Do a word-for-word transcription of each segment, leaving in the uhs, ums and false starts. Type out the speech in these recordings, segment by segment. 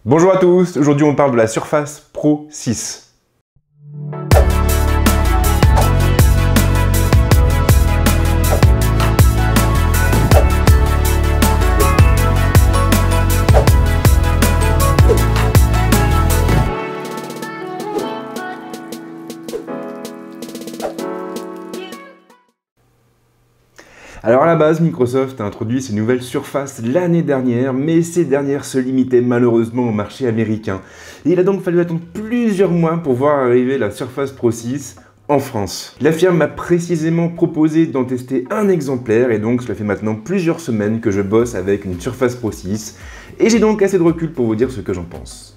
Bonjour à tous, aujourd'hui on parle de la Surface Pro six. Alors à la base, Microsoft a introduit ces nouvelles surfaces l'année dernière, mais ces dernières se limitaient malheureusement au marché américain. Et il a donc fallu attendre plusieurs mois pour voir arriver la Surface Pro six en France. La firme m'a précisément proposé d'en tester un exemplaire, et donc cela fait maintenant plusieurs semaines que je bosse avec une Surface Pro six, et j'ai donc assez de recul pour vous dire ce que j'en pense.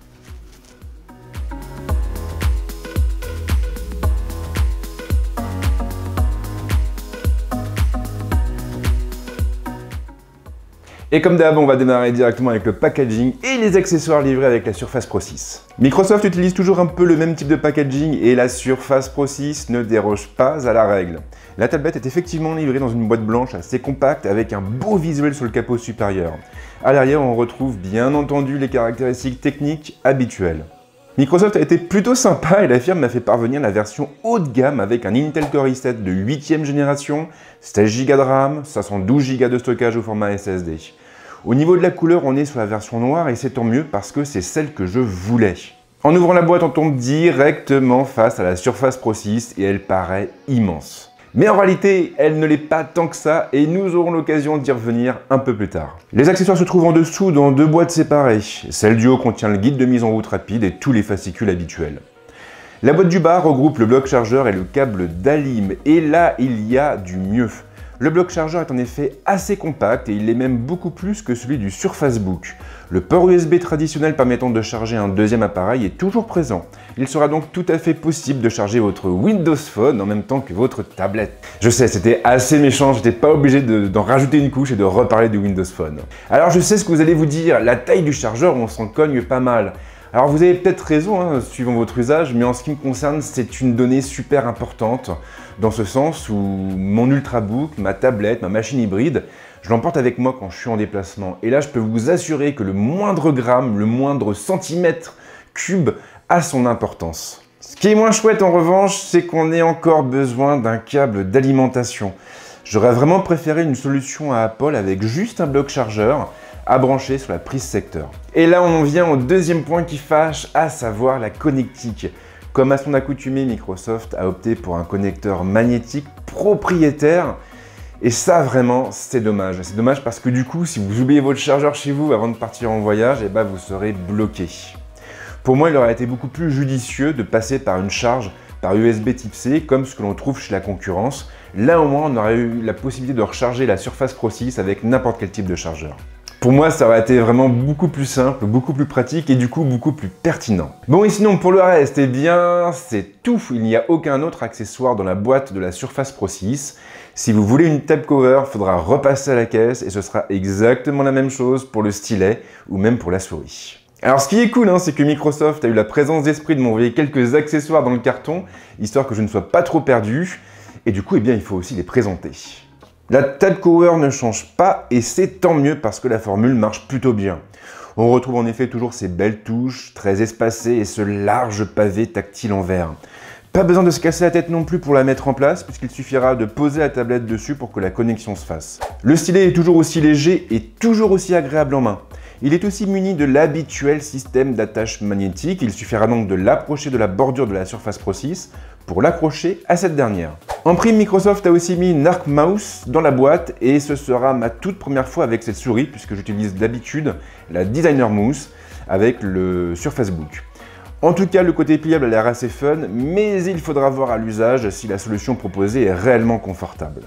Et comme d'hab, on va démarrer directement avec le packaging et les accessoires livrés avec la Surface Pro six. Microsoft utilise toujours un peu le même type de packaging et la Surface Pro six ne déroge pas à la règle. La tablette est effectivement livrée dans une boîte blanche assez compacte avec un beau visuel sur le capot supérieur. À l'arrière, on retrouve bien entendu les caractéristiques techniques habituelles. Microsoft a été plutôt sympa et la firme m'a fait parvenir la version haut de gamme avec un Intel Core i sept de huitième génération, seize giga de RAM, cinq cent douze giga de stockage au format S S D. Au niveau de la couleur, on est sur la version noire et c'est tant mieux parce que c'est celle que je voulais. En ouvrant la boîte, on tombe directement face à la Surface Pro six et elle paraît immense. Mais en réalité, elle ne l'est pas tant que ça et nous aurons l'occasion d'y revenir un peu plus tard. Les accessoires se trouvent en dessous dans deux boîtes séparées. Celle du haut contient le guide de mise en route rapide et tous les fascicules habituels. La boîte du bas regroupe le bloc chargeur et le câble d'Alim, et là, il y a du mieux. Le bloc chargeur est en effet assez compact et il l'est même beaucoup plus que celui du Surface Book. Le port U S B traditionnel permettant de charger un deuxième appareil est toujours présent. Il sera donc tout à fait possible de charger votre Windows Phone en même temps que votre tablette. Je sais, c'était assez méchant, j'étais pas obligé d'en rajouter une couche et de reparler du Windows Phone. Alors je sais ce que vous allez vous dire, la taille du chargeur, on s'en cogne pas mal. Alors vous avez peut-être raison, hein, suivant votre usage, mais en ce qui me concerne, c'est une donnée super importante, dans ce sens où mon Ultrabook, ma tablette, ma machine hybride, je l'emporte avec moi quand je suis en déplacement. Et là, je peux vous assurer que le moindre gramme, le moindre centimètre cube a son importance. Ce qui est moins chouette en revanche, c'est qu'on ait encore besoin d'un câble d'alimentation. J'aurais vraiment préféré une solution à Apple avec juste un bloc chargeur à brancher sur la prise secteur. Et là, on en vient au deuxième point qui fâche, à savoir la connectique. Comme à son accoutumée, Microsoft a opté pour un connecteur magnétique propriétaire. Et ça, vraiment, c'est dommage. C'est dommage parce que du coup, si vous oubliez votre chargeur chez vous avant de partir en voyage, eh ben, vous serez bloqué. Pour moi, il aurait été beaucoup plus judicieux de passer par une charge par U S B type C, comme ce que l'on trouve chez la concurrence. Là, au moins, on aurait eu la possibilité de recharger la Surface Pro six avec n'importe quel type de chargeur. Pour moi, ça aurait été vraiment beaucoup plus simple, beaucoup plus pratique et du coup beaucoup plus pertinent. Bon, et sinon pour le reste, eh bien, c'est tout. Il n'y a aucun autre accessoire dans la boîte de la Surface Pro six. Si vous voulez une tab cover, il faudra repasser à la caisse et ce sera exactement la même chose pour le stylet ou même pour la souris. Alors ce qui est cool, hein, c'est que Microsoft a eu la présence d'esprit de m'envoyer quelques accessoires dans le carton, histoire que je ne sois pas trop perdu. Et du coup, eh bien, il faut aussi les présenter. La tab cover ne change pas et c'est tant mieux parce que la formule marche plutôt bien. On retrouve en effet toujours ces belles touches, très espacées et ce large pavé tactile en verre. Pas besoin de se casser la tête non plus pour la mettre en place puisqu'il suffira de poser la tablette dessus pour que la connexion se fasse. Le stylet est toujours aussi léger et toujours aussi agréable en main. Il est aussi muni de l'habituel système d'attache magnétique, il suffira donc de l'approcher de la bordure de la Surface Pro six pour l'accrocher à cette dernière. En prime, Microsoft a aussi mis une Arc Mouse dans la boîte et ce sera ma toute première fois avec cette souris puisque j'utilise d'habitude la Designer Mouse avec le Surface Book. En tout cas, le côté pliable a l'air assez fun, mais il faudra voir à l'usage si la solution proposée est réellement confortable.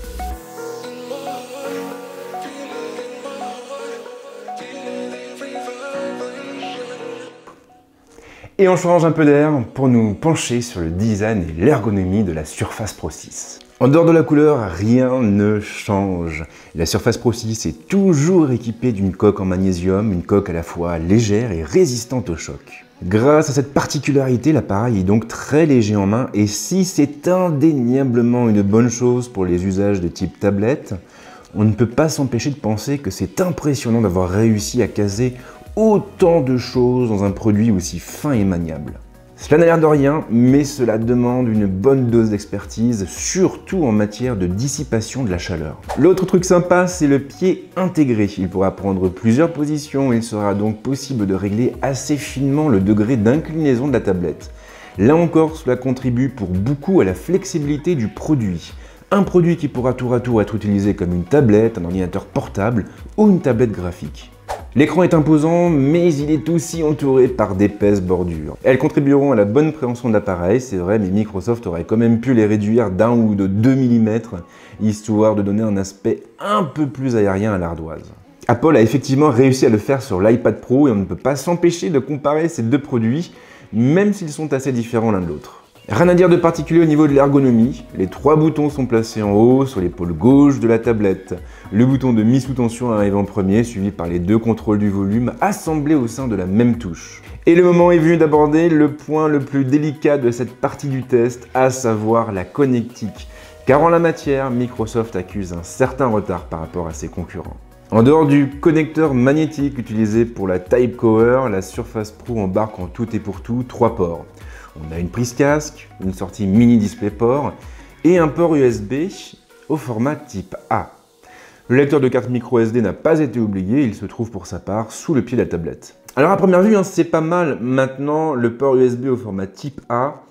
Et on change un peu d'air pour nous pencher sur le design et l'ergonomie de la Surface Pro six. En dehors de la couleur, rien ne change. La Surface Pro six est toujours équipée d'une coque en magnésium, une coque à la fois légère et résistante au choc. Grâce à cette particularité, l'appareil est donc très léger en main et si c'est indéniablement une bonne chose pour les usages de type tablette, on ne peut pas s'empêcher de penser que c'est impressionnant d'avoir réussi à caser autant de choses dans un produit aussi fin et maniable. Cela n'a l'air de rien, mais cela demande une bonne dose d'expertise, surtout en matière de dissipation de la chaleur. L'autre truc sympa, c'est le pied intégré. Il pourra prendre plusieurs positions et il sera donc possible de régler assez finement le degré d'inclinaison de la tablette. Là encore, cela contribue pour beaucoup à la flexibilité du produit. Un produit qui pourra tour à tour être utilisé comme une tablette, un ordinateur portable ou une tablette graphique. L'écran est imposant, mais il est aussi entouré par d'épaisses bordures. Elles contribueront à la bonne préhension de l'appareil, c'est vrai, mais Microsoft aurait quand même pu les réduire d'un ou de deux millimètres, histoire de donner un aspect un peu plus aérien à l'ardoise. Apple a effectivement réussi à le faire sur l'iPad Pro et on ne peut pas s'empêcher de comparer ces deux produits, même s'ils sont assez différents l'un de l'autre. Rien à dire de particulier au niveau de l'ergonomie, les trois boutons sont placés en haut sur l'épaule gauche de la tablette. Le bouton de mise sous tension arrive en premier, suivi par les deux contrôles du volume assemblés au sein de la même touche. Et le moment est venu d'aborder le point le plus délicat de cette partie du test, à savoir la connectique. Car en la matière, Microsoft accuse un certain retard par rapport à ses concurrents. En dehors du connecteur magnétique utilisé pour la Type-Cover, la Surface Pro embarque en tout et pour tout trois ports. On a une prise casque, une sortie mini DisplayPort et un port U S B au format type A. Le lecteur de carte micro S D n'a pas été oublié, il se trouve pour sa part sous le pied de la tablette. Alors à première vue, hein, c'est pas mal. Maintenant, le port U S B au format type A,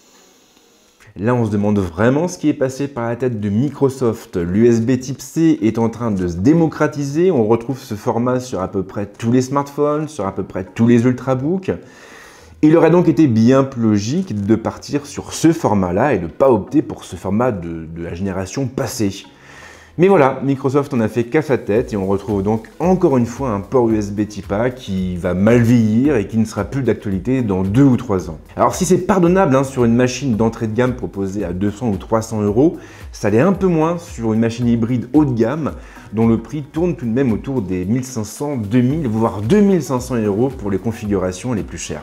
là on se demande vraiment ce qui est passé par la tête de Microsoft. L'U S B type C est en train de se démocratiser, on retrouve ce format sur à peu près tous les smartphones, sur à peu près tous les ultrabooks. Il aurait donc été bien plus logique de partir sur ce format-là et de ne pas opter pour ce format de, de la génération passée. Mais voilà, Microsoft en a fait qu'à sa tête et on retrouve donc encore une fois un port U S B type A qui va mal vieillir et qui ne sera plus d'actualité dans deux ou trois ans. Alors si c'est pardonnable hein, sur une machine d'entrée de gamme proposée à deux cents ou trois cents euros, ça l'est un peu moins sur une machine hybride haut de gamme dont le prix tourne tout de même autour des mille cinq cents, deux mille voire deux mille cinq cents euros pour les configurations les plus chères.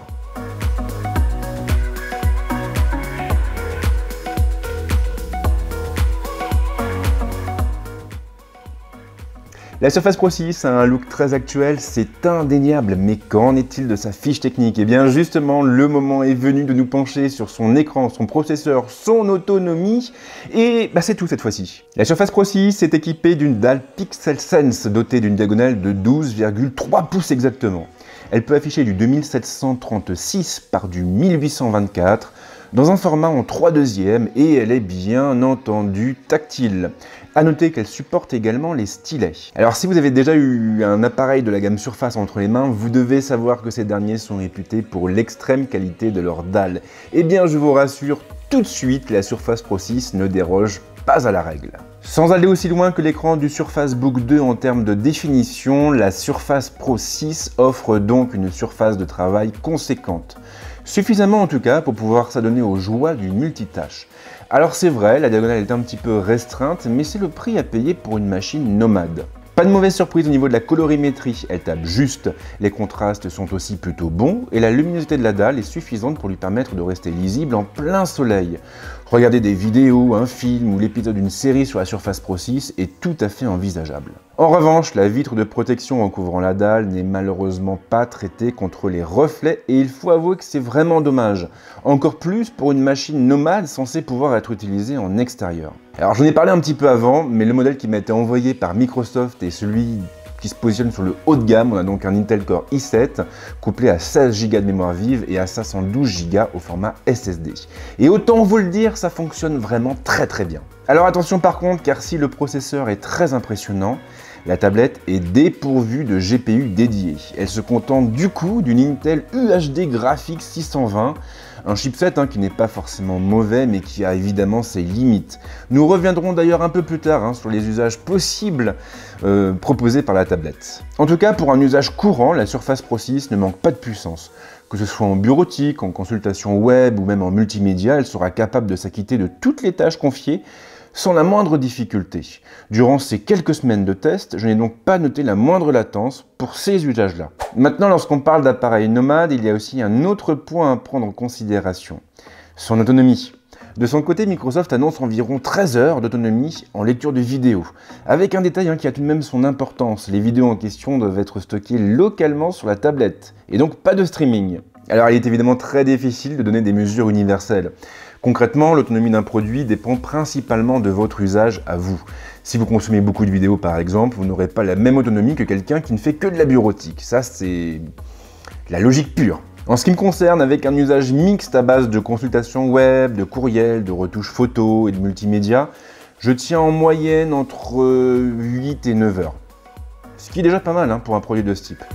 La Surface Pro six a un look très actuel, c'est indéniable, mais qu'en est-il de sa fiche technique? Et bien justement, le moment est venu de nous pencher sur son écran, son processeur, son autonomie, et bah, c'est tout cette fois-ci. La Surface Pro six est équipée d'une dalle PixelSense dotée d'une diagonale de douze virgule trois pouces exactement. Elle peut afficher du deux mille sept cent trente-six par du mille huit cent vingt-quatre, dans un format en trois deuxièmes et elle est bien entendu tactile. A noter qu'elle supporte également les stylets. Alors si vous avez déjà eu un appareil de la gamme Surface entre les mains, vous devez savoir que ces derniers sont réputés pour l'extrême qualité de leurs dalles. Eh bien je vous rassure tout de suite, la Surface Pro six ne déroge pas à la règle. Sans aller aussi loin que l'écran du Surface Book deux en termes de définition, la Surface Pro six offre donc une surface de travail conséquente. Suffisamment en tout cas pour pouvoir s'adonner aux joies du multitâche. Alors c'est vrai, la diagonale est un petit peu restreinte, mais c'est le prix à payer pour une machine nomade. Pas de mauvaise surprise au niveau de la colorimétrie, elle tape juste, les contrastes sont aussi plutôt bons et la luminosité de la dalle est suffisante pour lui permettre de rester lisible en plein soleil. Regarder des vidéos, un film ou l'épisode d'une série sur la Surface Pro six est tout à fait envisageable. En revanche, la vitre de protection recouvrant la dalle n'est malheureusement pas traitée contre les reflets et il faut avouer que c'est vraiment dommage. Encore plus pour une machine nomade censée pouvoir être utilisée en extérieur. Alors j'en ai parlé un petit peu avant, mais le modèle qui m'a été envoyé par Microsoft est celui qui se positionne sur le haut de gamme. On a donc un Intel Core i sept couplé à seize giga de mémoire vive et à cinq cent douze giga au format S S D. Et autant vous le dire, ça fonctionne vraiment très très bien. Alors attention par contre, car si le processeur est très impressionnant, la tablette est dépourvue de G P U dédié. Elle se contente du coup d'une Intel U H D Graphics six cent vingt, un chipset hein, qui n'est pas forcément mauvais mais qui a évidemment ses limites. Nous reviendrons d'ailleurs un peu plus tard hein, sur les usages possibles euh, proposés par la tablette. En tout cas, pour un usage courant, la Surface Pro six ne manque pas de puissance. Que ce soit en bureautique, en consultation web ou même en multimédia, elle sera capable de s'acquitter de toutes les tâches confiées sans la moindre difficulté. Durant ces quelques semaines de test, je n'ai donc pas noté la moindre latence pour ces usages-là. Maintenant, lorsqu'on parle d'appareil nomade, il y a aussi un autre point à prendre en considération, son autonomie. De son côté, Microsoft annonce environ treize heures d'autonomie en lecture de vidéo, avec un détail hein, qui a tout de même son importance. Les vidéos en question doivent être stockées localement sur la tablette, et donc pas de streaming. Alors il est évidemment très difficile de donner des mesures universelles. Concrètement, l'autonomie d'un produit dépend principalement de votre usage à vous. Si vous consommez beaucoup de vidéos par exemple, vous n'aurez pas la même autonomie que quelqu'un qui ne fait que de la bureautique. Ça c'est la logique pure. En ce qui me concerne, avec un usage mixte à base de consultations web, de courriel, de retouches photos et de multimédia, je tiens en moyenne entre huit et neuf heures. Ce qui est déjà pas mal hein, pour un produit de ce type.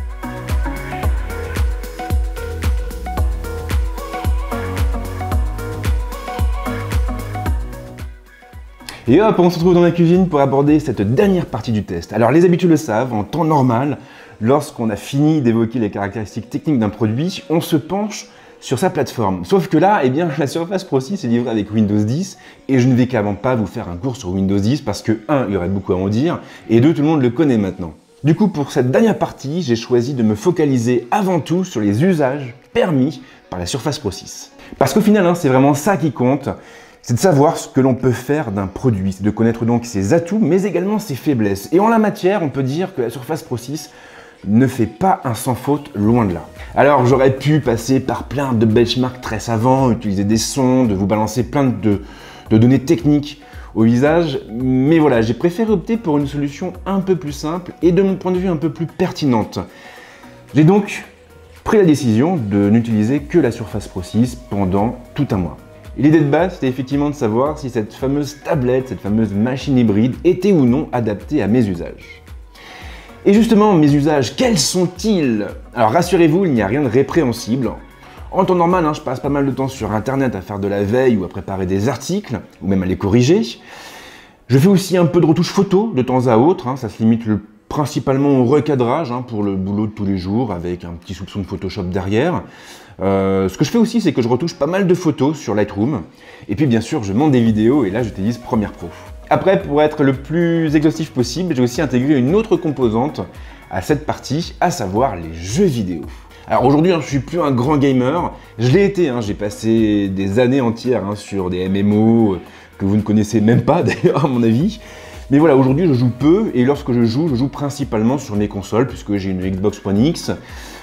Et hop, on se retrouve dans la cuisine pour aborder cette dernière partie du test. Alors les habitués le savent, en temps normal, lorsqu'on a fini d'évoquer les caractéristiques techniques d'un produit, on se penche sur sa plateforme. Sauf que là, eh bien, la Surface Pro six est livrée avec Windows dix et je ne vais clairement pas vous faire un cours sur Windows dix parce que un, il y aurait beaucoup à en dire et deux, tout le monde le connaît maintenant. Du coup, pour cette dernière partie, j'ai choisi de me focaliser avant tout sur les usages permis par la Surface Pro six. Parce qu'au final, hein, c'est vraiment ça qui compte. C'est de savoir ce que l'on peut faire d'un produit, c'est de connaître donc ses atouts, mais également ses faiblesses. Et en la matière, on peut dire que la Surface Pro six ne fait pas un sans faute, loin de là. Alors j'aurais pu passer par plein de benchmarks très savants, utiliser des sondes, vous balancer plein de, de données techniques au visage, mais voilà, j'ai préféré opter pour une solution un peu plus simple et de mon point de vue un peu plus pertinente. J'ai donc pris la décision de n'utiliser que la Surface Pro six pendant tout un mois. L'idée de base, c'était effectivement de savoir si cette fameuse tablette, cette fameuse machine hybride était ou non adaptée à mes usages. Et justement, mes usages, quels sont-ils? Alors rassurez-vous, il n'y a rien de répréhensible. En temps normal, hein, je passe pas mal de temps sur internet à faire de la veille ou à préparer des articles, ou même à les corriger. Je fais aussi un peu de retouche photo de temps à autre, hein, ça se limite le, principalement au recadrage hein, pour le boulot de tous les jours, avec un petit soupçon de Photoshop derrière. Euh, ce que je fais aussi, c'est que je retouche pas mal de photos sur Lightroom. Et puis bien sûr, je monte des vidéos et là, j'utilise Premiere Pro. Après, pour être le plus exhaustif possible, j'ai aussi intégré une autre composante à cette partie, à savoir les jeux vidéo. Alors aujourd'hui, hein, je suis plus un grand gamer. Je l'ai été, hein, j'ai passé des années entières hein, sur des M M O que vous ne connaissez même pas d'ailleurs à mon avis. Mais voilà, aujourd'hui, je joue peu et lorsque je joue, je joue principalement sur mes consoles puisque j'ai une Xbox One X,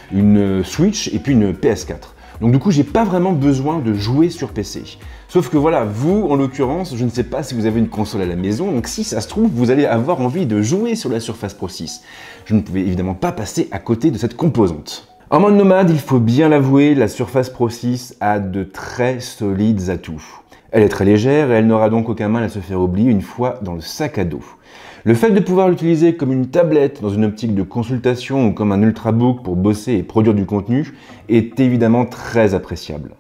une Switch et puis une P S quatre. Donc du coup, j'ai pas vraiment besoin de jouer sur P C. Sauf que voilà, vous, en l'occurrence, je ne sais pas si vous avez une console à la maison, donc si ça se trouve, vous allez avoir envie de jouer sur la Surface Pro six. Je ne pouvais évidemment pas passer à côté de cette composante. En mode nomade, il faut bien l'avouer, la Surface Pro six a de très solides atouts. Elle est très légère et elle n'aura donc aucun mal à se faire oublier une fois dans le sac à dos. Le fait de pouvoir l'utiliser comme une tablette dans une optique de consultation ou comme un ultrabook pour bosser et produire du contenu est évidemment très appréciable.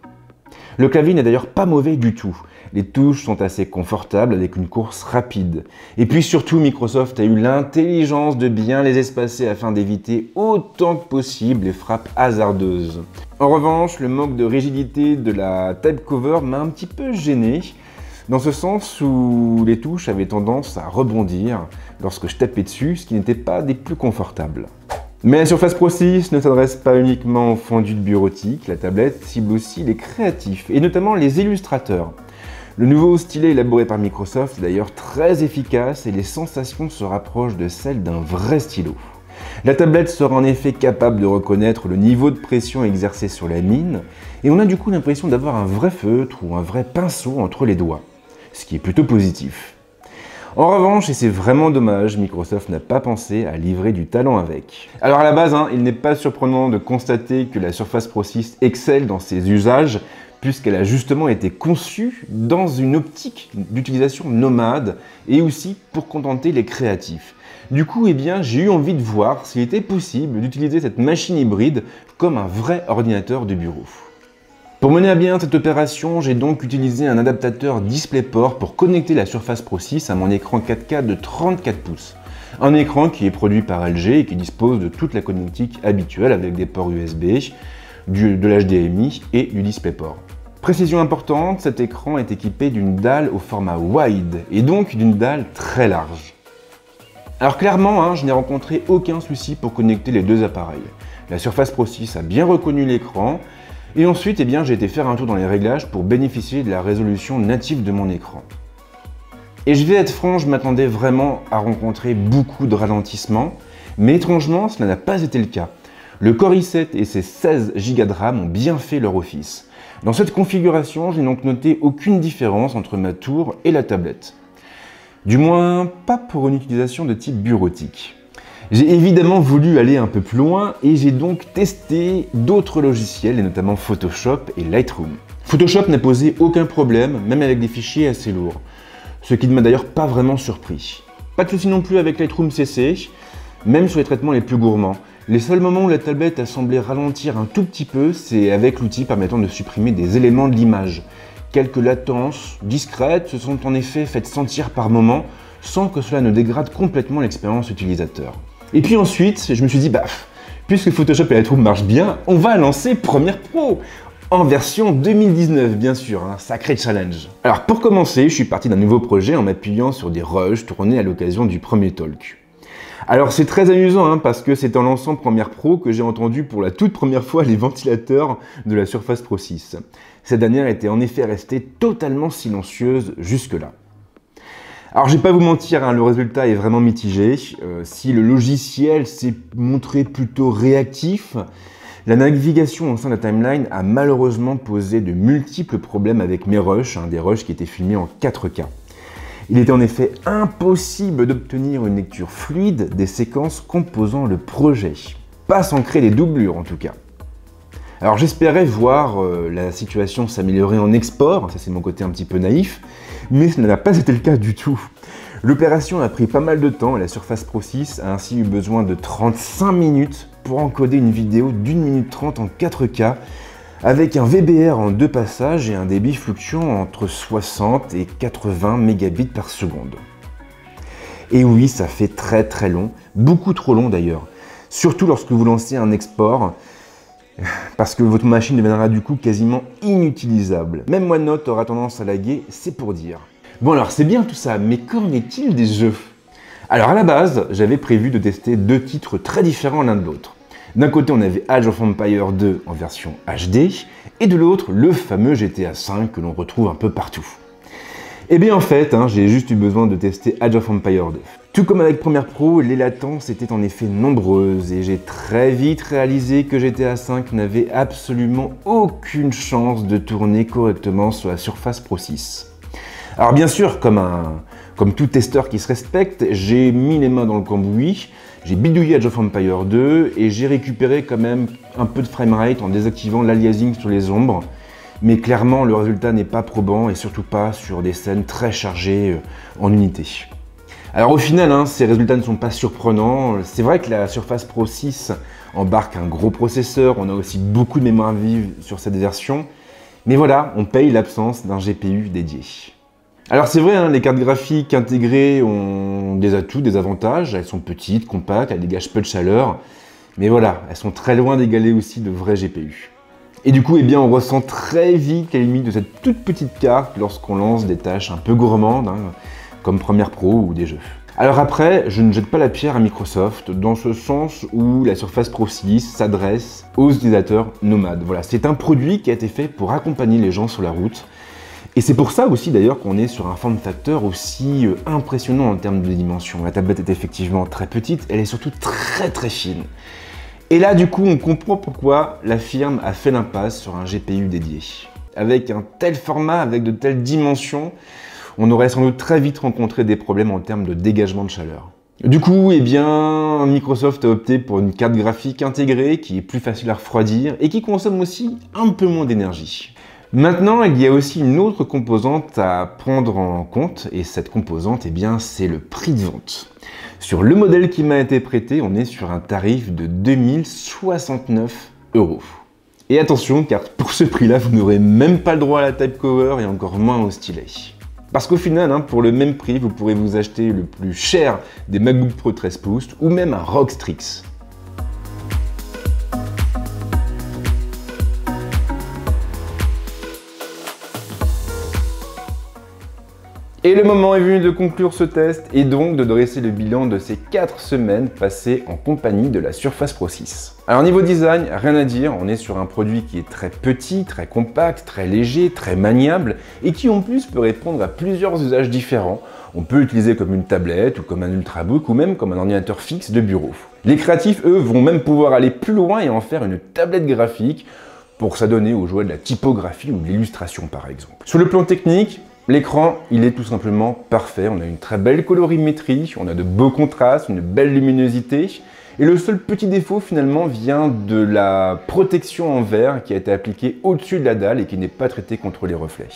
Le clavier n'est d'ailleurs pas mauvais du tout. Les touches sont assez confortables avec une course rapide. Et puis surtout, Microsoft a eu l'intelligence de bien les espacer afin d'éviter autant que possible les frappes hasardeuses. En revanche, le manque de rigidité de la type cover m'a un petit peu gêné, dans ce sens où les touches avaient tendance à rebondir lorsque je tapais dessus, ce qui n'était pas des plus confortables. Mais la Surface Pro six ne s'adresse pas uniquement aux fondus de bureautique, la tablette cible aussi les créatifs, et notamment les illustrateurs. Le nouveau stylet élaboré par Microsoft est d'ailleurs très efficace et les sensations se rapprochent de celles d'un vrai stylo. La tablette sera en effet capable de reconnaître le niveau de pression exercé sur la mine, et on a du coup l'impression d'avoir un vrai feutre ou un vrai pinceau entre les doigts, ce qui est plutôt positif. En revanche, et c'est vraiment dommage, Microsoft n'a pas pensé à livrer du talent avec. Alors à la base, hein, il n'est pas surprenant de constater que la Surface Pro six excelle dans ses usages, puisqu'elle a justement été conçue dans une optique d'utilisation nomade et aussi pour contenter les créatifs. Du coup, eh bien, j'ai eu envie de voir s'il était possible d'utiliser cette machine hybride comme un vrai ordinateur de bureau. Pour mener à bien cette opération, j'ai donc utilisé un adaptateur DisplayPort pour connecter la Surface Pro six à mon écran quatre K de trente-quatre pouces. Un écran qui est produit par L G et qui dispose de toute la connectique habituelle avec des ports U S B, du, de l'H D M I et du DisplayPort. Précision importante, cet écran est équipé d'une dalle au format wide et donc d'une dalle très large. Alors clairement, hein, je n'ai rencontré aucun souci pour connecter les deux appareils. La Surface Pro six a bien reconnu l'écran, Et ensuite, eh bien, j'ai été faire un tour dans les réglages pour bénéficier de la résolution native de mon écran. Et je vais être franc, je m'attendais vraiment à rencontrer beaucoup de ralentissements, mais étrangement, cela n'a pas été le cas. Le Core i sept et ses seize giga de RAM ont bien fait leur office. Dans cette configuration, je n'ai donc noté aucune différence entre ma tour et la tablette. Du moins, pas pour une utilisation de type bureautique. J'ai évidemment voulu aller un peu plus loin et j'ai donc testé d'autres logiciels, et notamment Photoshop et Lightroom. Photoshop n'a posé aucun problème, même avec des fichiers assez lourds. Ce qui ne m'a d'ailleurs pas vraiment surpris. Pas de souci non plus avec Lightroom C C, même sur les traitements les plus gourmands. Les seuls moments où la tablette a semblé ralentir un tout petit peu, c'est avec l'outil permettant de supprimer des éléments de l'image. Quelques latences discrètes se sont en effet faites sentir par moments, sans que cela ne dégrade complètement l'expérience utilisateur. Et puis ensuite, je me suis dit, bah, puisque Photoshop et Lightroom marchent bien, on va lancer Premiere Pro en version deux mille dix-neuf, bien sûr, un sacré challenge. Alors pour commencer, je suis parti d'un nouveau projet en m'appuyant sur des rushs tournés à l'occasion du premier talk. Alors c'est très amusant hein, parce que c'est en lançant Premiere Pro que j'ai entendu pour la toute première fois les ventilateurs de la Surface Pro six. Cette dernière était en effet restée totalement silencieuse jusque-là. Alors je vais pas vous mentir, hein, le résultat est vraiment mitigé. Euh, si le logiciel s'est montré plutôt réactif, la navigation au sein de la timeline a malheureusement posé de multiples problèmes avec mes rushs, hein, des rushs qui étaient filmés en quatre K. Il était en effet impossible d'obtenir une lecture fluide des séquences composant le projet, pas sans créer des doublures en tout cas. Alors j'espérais voir euh, la situation s'améliorer en export, ça c'est mon côté un petit peu naïf, mais ce n'a pas été le cas du tout. L'opération a pris pas mal de temps et la Surface Pro six a ainsi eu besoin de trente-cinq minutes pour encoder une vidéo d'une minute trente en quatre K avec un V B R en deux passages et un débit fluctuant entre soixante et quatre-vingts mégabits par seconde. Et oui, ça fait très très long, beaucoup trop long d'ailleurs, surtout lorsque vous lancez un export, parce que votre machine deviendra du coup quasiment inutilisable. Même OneNote aura tendance à laguer, c'est pour dire. Bon alors c'est bien tout ça, mais qu'en est-il des jeux? Alors à la base, j'avais prévu de tester deux titres très différents l'un de l'autre. D'un côté on avait Age of Empires deux en version H D, et de l'autre le fameux G T A cinq que l'on retrouve un peu partout. Et bien en fait, hein, j'ai juste eu besoin de tester Age of Empires deux. Tout comme avec Premiere Pro, les latences étaient en effet nombreuses et j'ai très vite réalisé que G T A cinq n'avait absolument aucune chance de tourner correctement sur la Surface Pro six. Alors bien sûr, comme, un, comme tout testeur qui se respecte, j'ai mis les mains dans le cambouis, j'ai bidouillé Age of Empires deux et j'ai récupéré quand même un peu de framerate en désactivant l'aliasing sur les ombres. Mais clairement, le résultat n'est pas probant et surtout pas sur des scènes très chargées en unités. Alors au final, hein, ces résultats ne sont pas surprenants. C'est vrai que la Surface Pro six embarque un gros processeur, on a aussi beaucoup de mémoire vive sur cette version. Mais voilà, on paye l'absence d'un G P U dédié. Alors c'est vrai, hein, les cartes graphiques intégrées ont des atouts, des avantages. Elles sont petites, compactes, elles dégagent peu de chaleur. Mais voilà, elles sont très loin d'égaler aussi de vrais G P U. Et du coup, eh bien, on ressent très vite les limites de cette toute petite carte lorsqu'on lance des tâches un peu gourmandes, hein, comme Premiere Pro ou des jeux. Alors après, je ne jette pas la pierre à Microsoft, dans ce sens où la Surface Pro six s'adresse aux utilisateurs nomades. Voilà, c'est un produit qui a été fait pour accompagner les gens sur la route. Et c'est pour ça aussi d'ailleurs qu'on est sur un form factor aussi euh, impressionnant en termes de dimension. La tablette est effectivement très petite, elle est surtout très très fine. Et là, du coup, on comprend pourquoi la firme a fait l'impasse sur un G P U dédié. Avec un tel format, avec de telles dimensions, on aurait sans doute très vite rencontré des problèmes en termes de dégagement de chaleur. Du coup, eh bien, Microsoft a opté pour une carte graphique intégrée qui est plus facile à refroidir et qui consomme aussi un peu moins d'énergie. Maintenant, il y a aussi une autre composante à prendre en compte, et cette composante, eh bien, c'est le prix de vente. Sur le modèle qui m'a été prêté, on est sur un tarif de deux mille soixante-neuf euros. Et attention, car pour ce prix-là, vous n'aurez même pas le droit à la type cover et encore moins au stylet. Parce qu'au final, hein, pour le même prix, vous pourrez vous acheter le plus cher des MacBook Pro treize pouces ou même un R O G Strix. Et le moment est venu de conclure ce test et donc de dresser le bilan de ces quatre semaines passées en compagnie de la Surface Pro six. Alors niveau design, rien à dire, on est sur un produit qui est très petit, très compact, très léger, très maniable et qui en plus peut répondre à plusieurs usages différents. On peut l'utiliser comme une tablette ou comme un ultrabook ou même comme un ordinateur fixe de bureau. Les créatifs, eux, vont même pouvoir aller plus loin et en faire une tablette graphique pour s'adonner aux joies de la typographie ou de l'illustration par exemple. Sur le plan technique, l'écran, il est tout simplement parfait. On a une très belle colorimétrie, on a de beaux contrastes, une belle luminosité. Et le seul petit défaut finalement vient de la protection en verre qui a été appliquée au-dessus de la dalle et qui n'est pas traitée contre les reflets.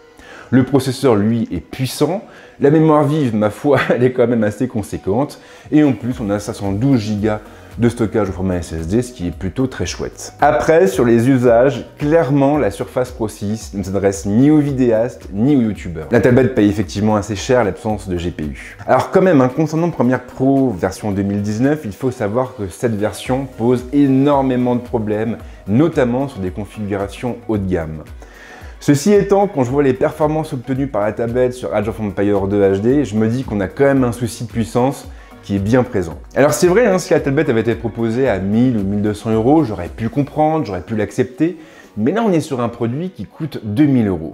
Le processeur, lui, est puissant. La mémoire vive, ma foi, elle est quand même assez conséquente. Et en plus, on a cinq cent douze gigas de stockage au format S S D, ce qui est plutôt très chouette. Après, sur les usages, clairement, la Surface Pro six ne s'adresse ni aux vidéastes, ni aux youtubeurs. La tablette paye effectivement assez cher l'absence de G P U. Alors quand même, hein, concernant Premiere Pro version deux mille dix-neuf, il faut savoir que cette version pose énormément de problèmes, notamment sur des configurations haut de gamme. Ceci étant, quand je vois les performances obtenues par la tablette sur Age of Empires deux H D, je me dis qu'on a quand même un souci de puissance qui est bien présent. Alors c'est vrai, hein, si la tablette avait été proposée à mille ou mille deux cents euros, j'aurais pu comprendre, j'aurais pu l'accepter, mais là on est sur un produit qui coûte deux mille euros.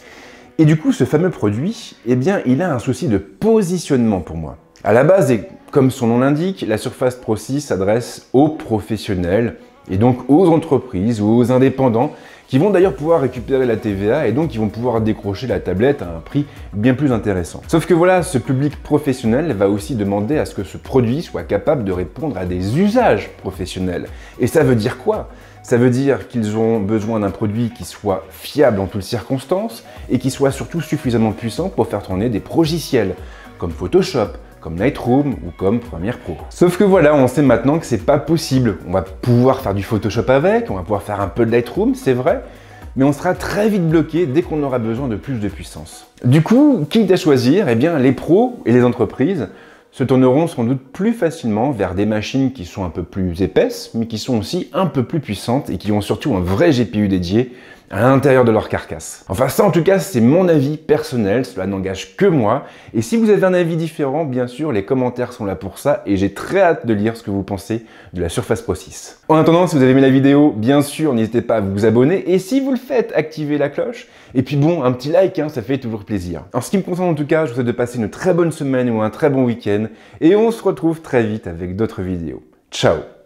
Et du coup, ce fameux produit, eh bien, il a un souci de positionnement pour moi. À la base, et comme son nom l'indique, la Surface Pro six s'adresse aux professionnels et donc aux entreprises ou aux indépendants qui vont d'ailleurs pouvoir récupérer la T V A et donc qui vont pouvoir décrocher la tablette à un prix bien plus intéressant. Sauf que voilà, ce public professionnel va aussi demander à ce que ce produit soit capable de répondre à des usages professionnels. Et ça veut dire quoi? Ça veut dire qu'ils ont besoin d'un produit qui soit fiable en toutes circonstances et qui soit surtout suffisamment puissant pour faire tourner des progiciels comme Photoshop, comme Lightroom ou comme Premiere Pro. Sauf que voilà, on sait maintenant que c'est pas possible. On va pouvoir faire du Photoshop avec, on va pouvoir faire un peu de Lightroom, c'est vrai, mais on sera très vite bloqué dès qu'on aura besoin de plus de puissance. Du coup, quitte à choisir, eh bien, les pros et les entreprises se tourneront sans doute plus facilement vers des machines qui sont un peu plus épaisses, mais qui sont aussi un peu plus puissantes et qui ont surtout un vrai G P U dédié à l'intérieur de leur carcasse. Enfin ça en tout cas c'est mon avis personnel, cela n'engage que moi, et si vous avez un avis différent, bien sûr les commentaires sont là pour ça, et j'ai très hâte de lire ce que vous pensez de la Surface Pro six. En attendant, si vous avez aimé la vidéo, bien sûr n'hésitez pas à vous abonner, et si vous le faites, activez la cloche, et puis bon, un petit like, hein, ça fait toujours plaisir. En ce qui me concerne en tout cas, je vous souhaite de passer une très bonne semaine ou un très bon week-end, et on se retrouve très vite avec d'autres vidéos. Ciao!